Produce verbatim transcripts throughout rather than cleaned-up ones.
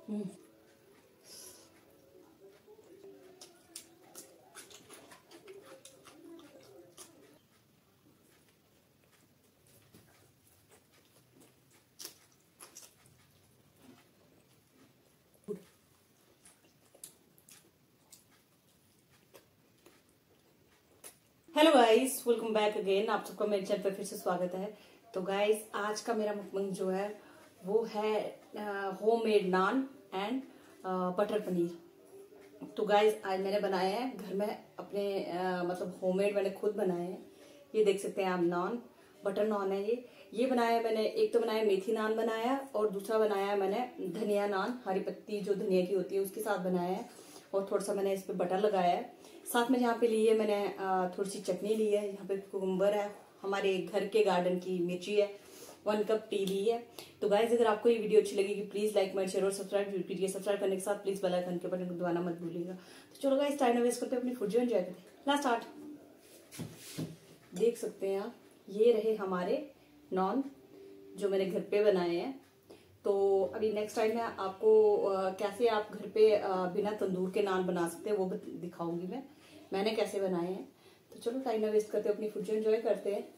Hello guys, welcome back again. आप सबका मेरे चैनल पर फिर से स्वागत है। तो गाइस, आज का मेरा मुकबंग जो है वो है homemade naan and butter paneer. तो गाइस, आज मैंने बनाया है घर में अपने आ, मतलब होममेड मैंने खुद बनाए हैं। ये देख सकते हैं आप, नान बटर नान है। ये ये बनाया है मैंने। एक तो बनाया मेथी नान बनाया, और दूसरा बनाया है मैंने धनिया नान, हरी पत्ती जो धनिया की होती है उसके साथ बनाया है। और थोड़ा सा मैंने इस पे बटर लगाया है। साथ में यहाँ पे ली है मैंने थोड़ी सी चटनी ली है। यहाँ पे कुकुम्बर है, हमारे घर के गार्डन की मिर्ची है, वन कप टी ली है। तो गाइज, अगर आपको ये वीडियो अच्छी लगेगी प्लीज लाइक मेरे शेयर और सब्सक्राइब कीजिए। सब्सक्राइब करने के साथ प्लीज बेल आइकन के बटन को दबाना मत भूलिएगा। तो चलो गाइज, टाइम वेस्ट करते अपनी फूड जो एंजॉय करते हैं। Last start. देख सकते हैं आप, ये रहे हमारे नॉन जो मैंने घर पे बनाए हैं। तो अभी नेक्स्ट टाइम मैं आपको आ, कैसे आप घर पे आ, बिना तंदूर के नान बना सकते हैं वो भी दिखाऊंगी मैं मैंने कैसे बनाए हैं। तो चलो टाइम ना वेस्ट करते अपनी फूड एंजॉय करते हैं।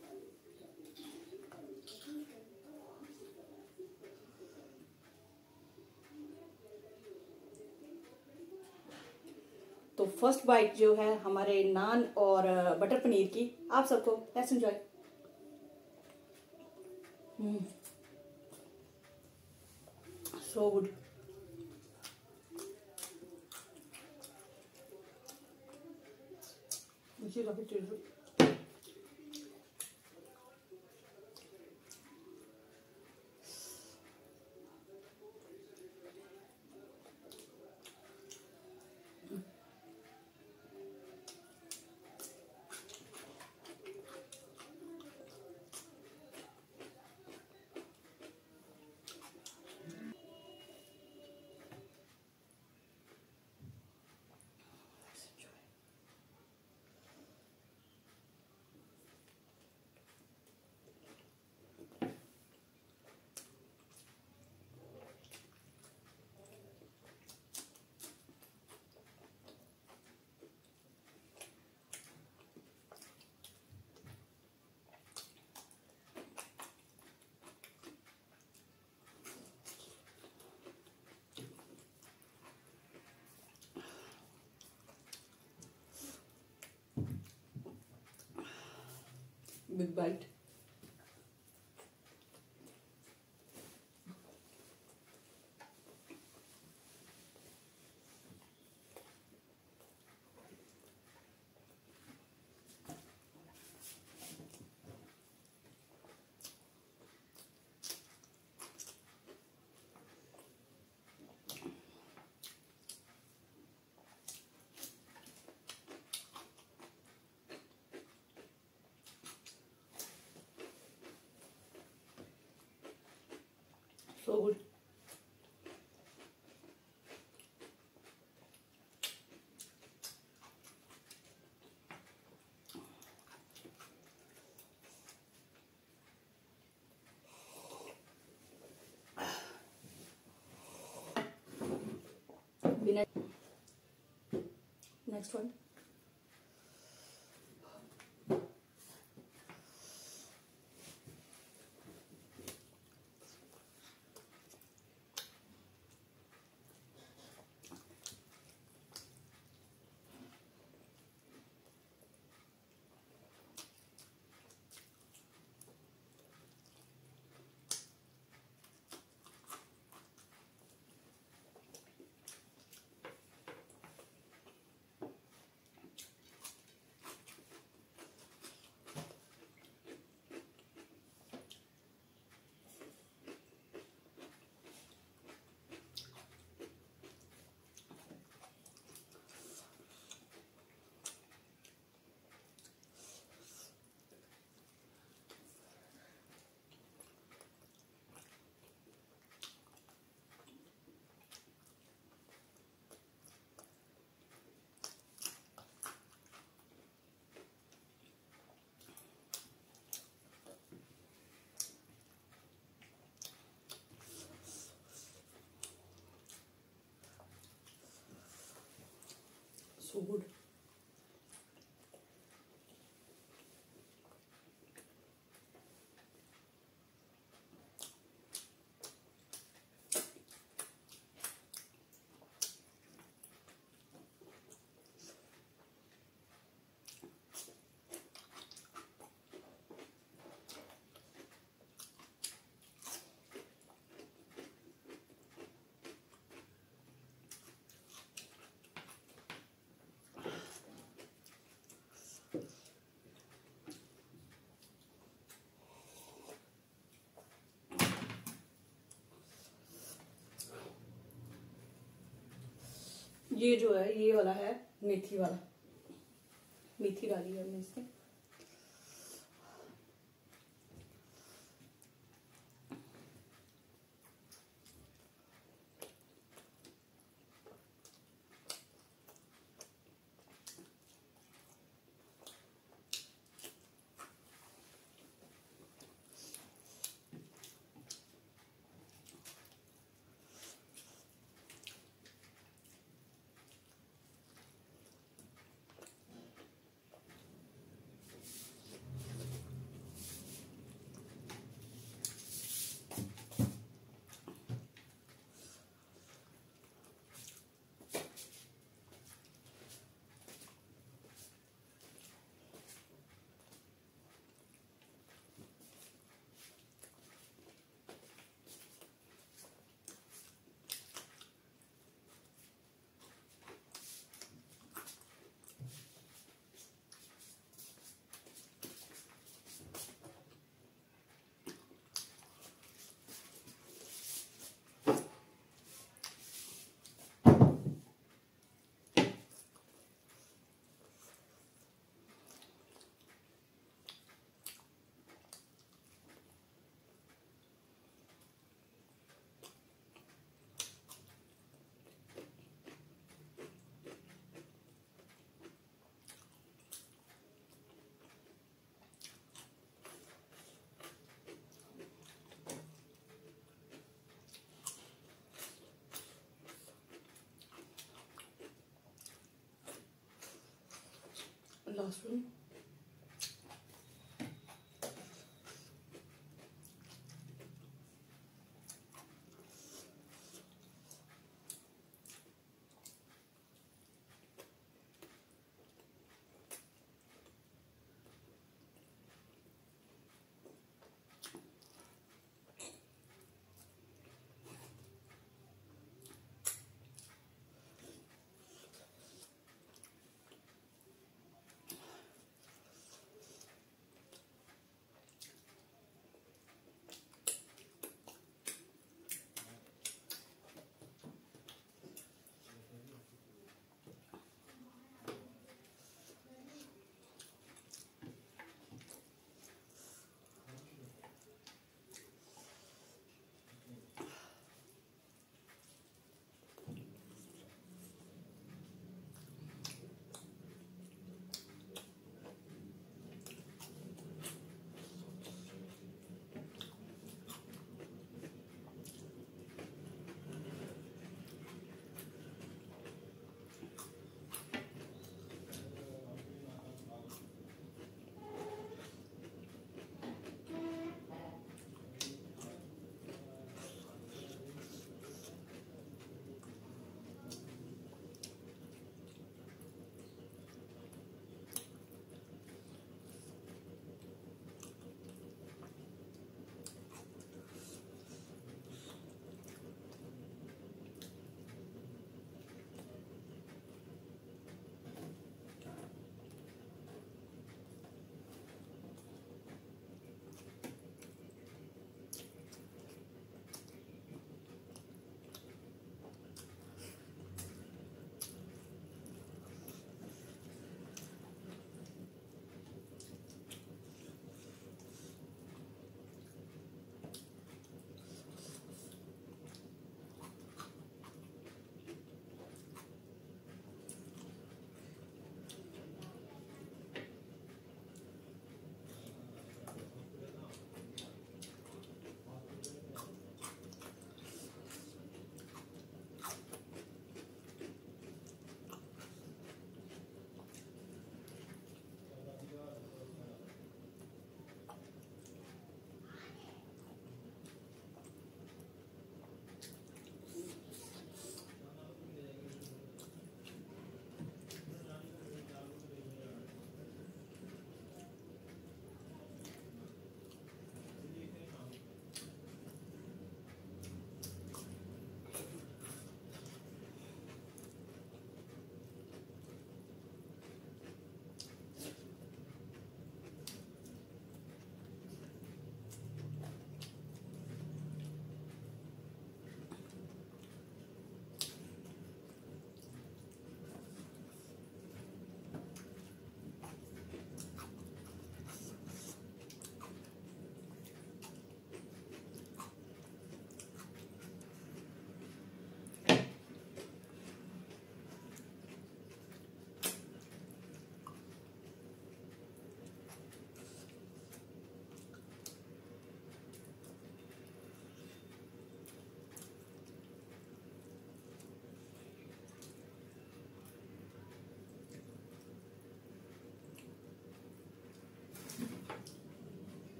तो फर्स्ट बाइट जो है हमारे नान और बटर पनीर की, आप सबको लेट्स एंजॉय। So good. मुझे काफी tasty. Big bite. So good. Next one. so good. ये जो है ये वाला है मेथी वाला, मेथी डाली है हमने इसमें। लहसुन,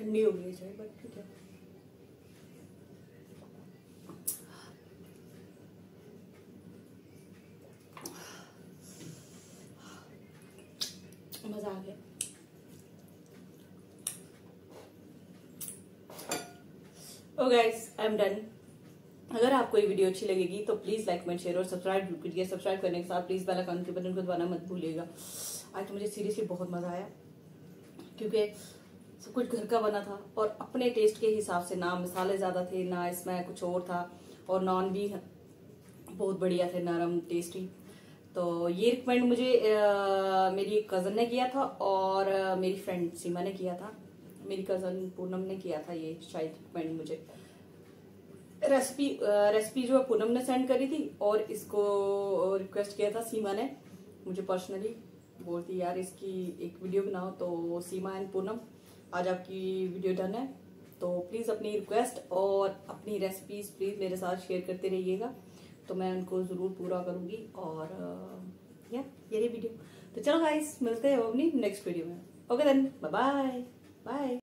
ठंडी हो गई चाय, बट ठीक है। मजा आ गया। Oh guys, I am done. अगर आपको ये वीडियो अच्छी लगेगी तो प्लीज लाइक, कमेंट, शेयर और सब्सक्राइब कीजिए। सब्सक्राइब करने के साथ प्लीज बेल आइकन के बटन को दबाना मत भूलिएगा। आज तो मुझे सीरियसली बहुत मजा आया, क्योंकि सब कुछ घर का बना था और अपने टेस्ट के हिसाब से, ना मसाले ज्यादा थे ना इसमें कुछ और था, और नॉन भी बहुत बढ़िया थे, नरम टेस्टी। तो ये रिकमेंड मुझे आ, मेरी कजन ने किया था और आ, मेरी फ्रेंड सीमा ने किया था। मेरी कजन पूनम ने किया था ये शायद रिकमेंड मुझे। रेसिपी रेसिपी जो है पूनम ने सेंड करी थी, और इसको रिक्वेस्ट किया था सीमा ने मुझे पर्सनली। बोलती यार इसकी एक वीडियो बनाओ। तो सीमा एंड पूनम, आज आपकी वीडियो डन है। तो प्लीज अपनी रिक्वेस्ट और अपनी रेसिपीज प्लीज मेरे साथ शेयर करते रहिएगा, तो मैं उनको जरूर पूरा करूंगी। और या यही वीडियो। तो चलो गाइस, मिलते हैं अपनी नेक्स्ट वीडियो में। Okay then, bye bye bye.